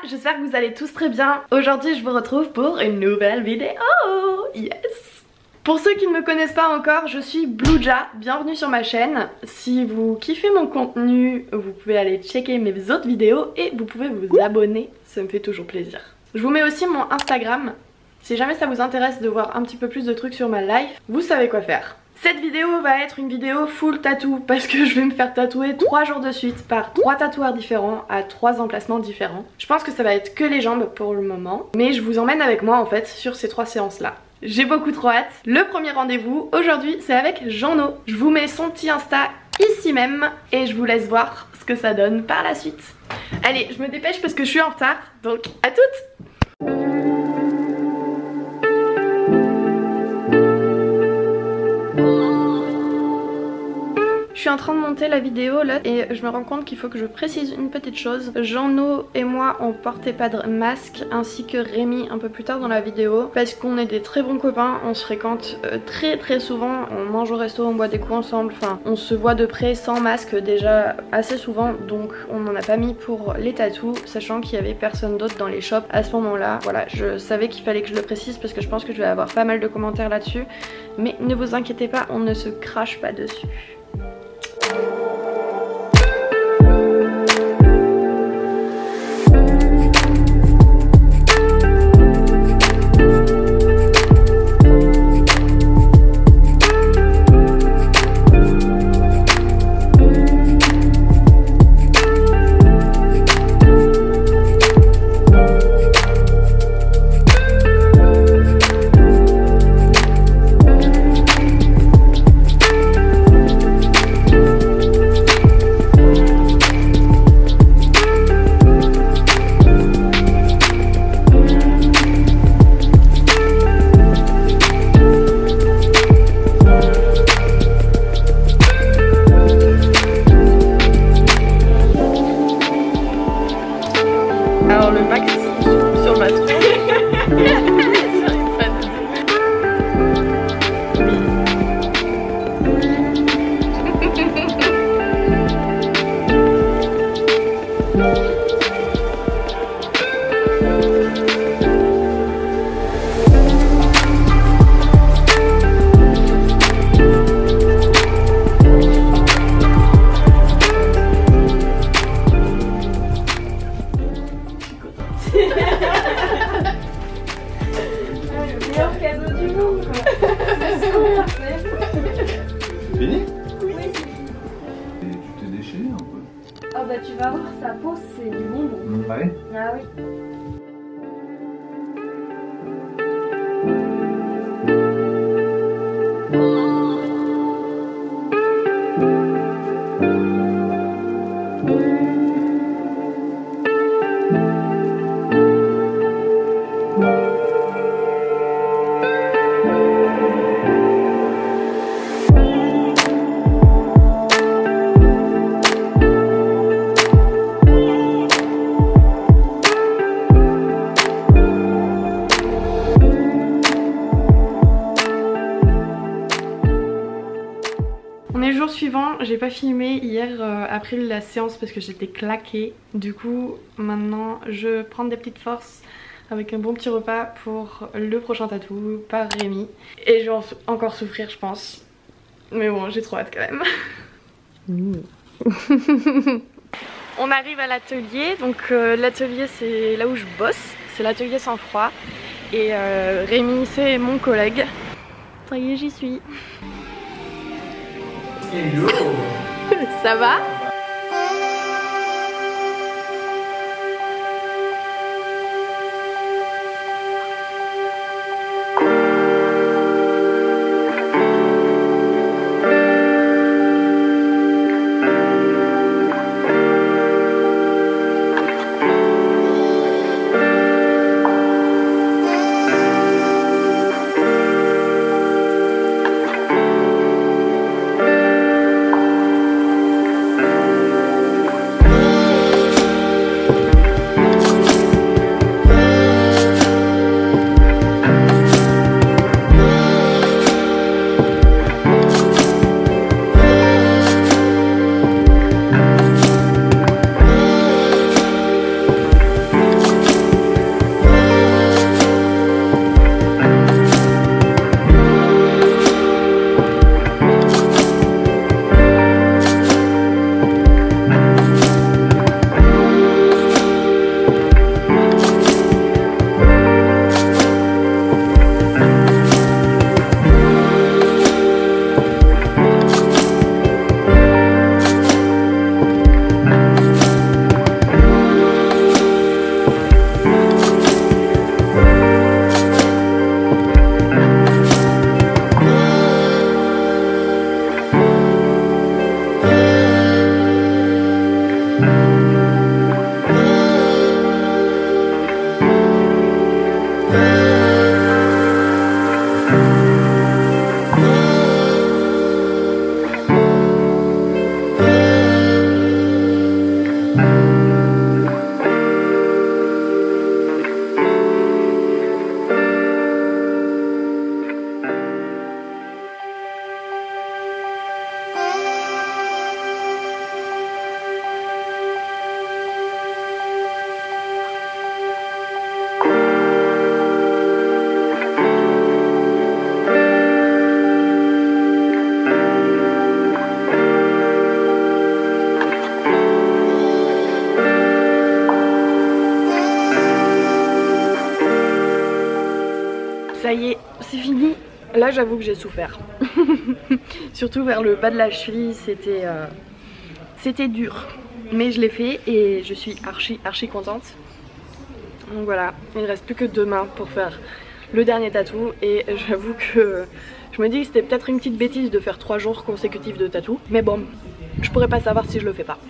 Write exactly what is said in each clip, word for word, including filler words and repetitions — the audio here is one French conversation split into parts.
j'espère que vous allez tous très bien. Aujourd'hui je vous retrouve pour une nouvelle vidéo. Yes. Pour ceux qui ne me connaissent pas encore, je suis Bluja, bienvenue sur ma chaîne. Si vous kiffez mon contenu, vous pouvez aller checker mes autres vidéos et vous pouvez vous abonner, ça me fait toujours plaisir. Je vous mets aussi mon Instagram, si jamais ça vous intéresse de voir un petit peu plus de trucs sur ma life, vous savez quoi faire. Cette vidéo va être une vidéo full tatou parce que je vais me faire tatouer trois jours de suite par trois tatoueurs différents à trois emplacements différents. Je pense que ça va être que les jambes pour le moment, mais je vous emmène avec moi en fait sur ces trois séances là. J'ai beaucoup trop hâte. Le premier rendez-vous aujourd'hui c'est avec Jean-No. Je vous mets son petit Insta ici même et je vous laisse voir ce que ça donne par la suite. Allez, je me dépêche parce que je suis en retard, donc à toutes. Je suis en train de monter la vidéo là et je me rends compte qu'il faut que je précise une petite chose. Jean-No et moi on portait pas de masque, ainsi que Rémi un peu plus tard dans la vidéo, parce qu'on est des très bons copains, on se fréquente euh, très très souvent, on mange au resto, on boit des coups ensemble, enfin on se voit de près sans masque déjà assez souvent, donc on n'en a pas mis pour les tatous, sachant qu'il y avait personne d'autre dans les shops à ce moment là. Voilà, je savais qu'il fallait que je le précise parce que je pense que je vais avoir pas mal de commentaires là-dessus, mais ne vous inquiétez pas, on ne se crache pas dessus. Alors le max sur ma tronche. Le meilleur cadeau du monde quoi. C'est fini? Oui. Et tu t'es déchiré un peu? Ah bah tu vas voir, sa peau c'est du bonbon. Ouais. Ah oui. On est le jour suivant, j'ai pas filmé hier euh, après la séance parce que j'étais claquée. Du coup maintenant je prends des petites forces avec un bon petit repas pour le prochain tatou par Rémi. Et je vais en encore souffrir je pense. Mais bon, j'ai trop hâte quand même. Mmh. On arrive à l'atelier, donc euh, l'atelier c'est là où je bosse, c'est l'atelier sans froid. Et euh, Rémi c'est mon collègue. Ça y est, j'y suis. Hello. Ça va? ça y est, c'est fini. Là j'avoue que j'ai souffert. Surtout vers le bas de la cheville, c'était euh, c'était dur. Mais je l'ai fait et je suis archi archi contente. Donc voilà, il ne reste plus que demain pour faire le dernier tatou. Et j'avoue que je me dis que c'était peut-être une petite bêtise de faire trois jours consécutifs de tatou. Mais bon, je pourrais pas savoir si je le fais pas.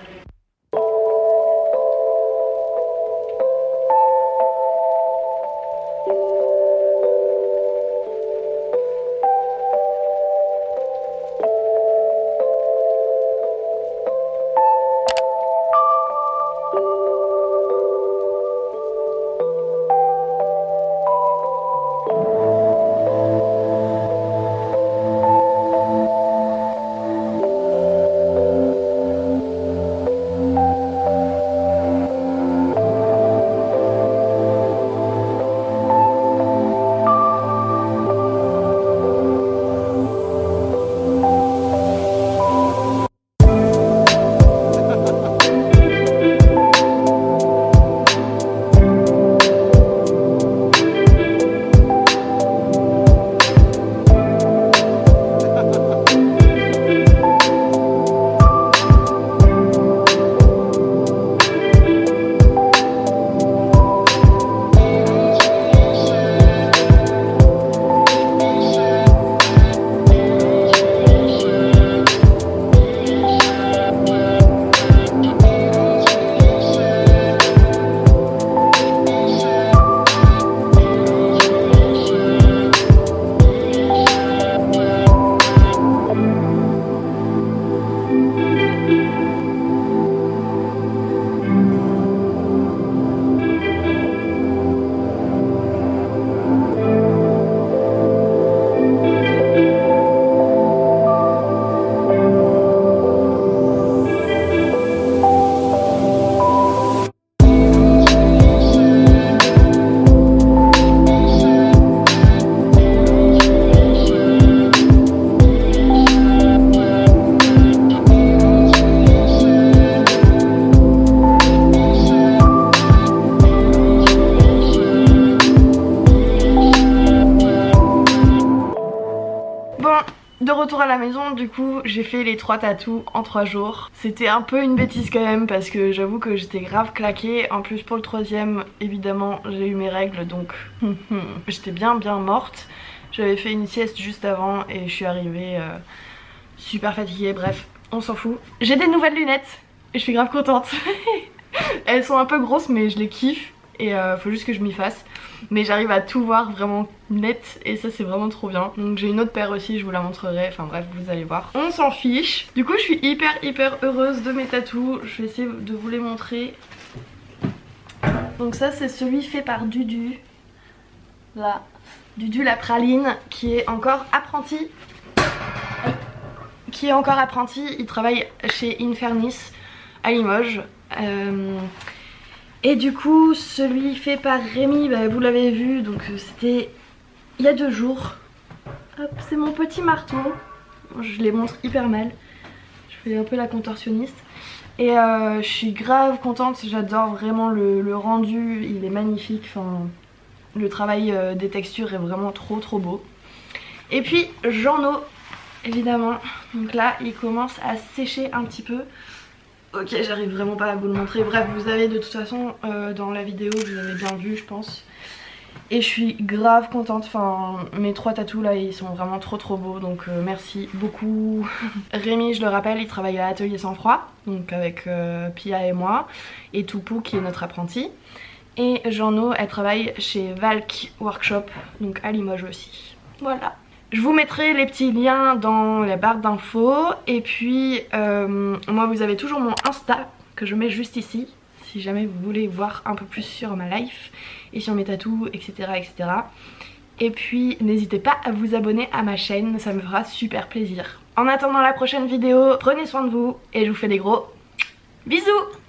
De retour à la maison, du coup j'ai fait les trois tatous en trois jours. C'était un peu une bêtise quand même parce que j'avoue que j'étais grave claquée. En plus pour le troisième évidemment j'ai eu mes règles donc j'étais bien bien morte. J'avais fait une sieste juste avant et je suis arrivée euh, super fatiguée. Bref, on s'en fout. J'ai des nouvelles lunettes et je suis grave contente. Elles sont un peu grosses mais je les kiffe et euh, faut juste que je m'y fasse. Mais j'arrive à tout voir vraiment net et ça c'est vraiment trop bien. Donc j'ai une autre paire aussi, je vous la montrerai, enfin bref vous allez voir. On s'en fiche. Du coup je suis hyper hyper heureuse de mes tatous. Je vais essayer de vous les montrer. Donc ça c'est celui fait par Dudu. Là, Dudu la praline qui est encore apprenti. Qui est encore apprenti, il travaille chez Infernis à Limoges. Euh... Et du coup celui fait par Rémi, bah, vous l'avez vu, donc c'était il y a deux jours. Hop, c'est mon petit marteau. Je les montre hyper mal. Je fais un peu la contorsionniste. Et euh, je suis grave contente, j'adore vraiment le, le rendu, il est magnifique. Enfin, le travail euh, des textures est vraiment trop trop beau. Et puis Jean-No, évidemment. Donc là il commence à sécher un petit peu. Ok, j'arrive vraiment pas à vous le montrer. Bref, vous avez de toute façon euh, dans la vidéo, vous avez bien vu je pense. Et je suis grave contente, enfin mes trois tatous là ils sont vraiment trop trop beaux. Donc euh, merci beaucoup. Rémi, je le rappelle, il travaille à l'atelier Sans Froid, donc avec euh, Pia et moi. Et Toupou qui est notre apprenti. Et Jean-No, elle travaille chez Valk Workshop, donc à Limoges aussi. Voilà. Je vous mettrai les petits liens dans la barre d'infos. Et puis euh, moi vous avez toujours mon Insta que je mets juste ici si jamais vous voulez voir un peu plus sur ma life et sur mes tatous, etc, etc. Et puis n'hésitez pas à vous abonner à ma chaîne, ça me fera super plaisir. En attendant la prochaine vidéo, prenez soin de vous et je vous fais des gros bisous.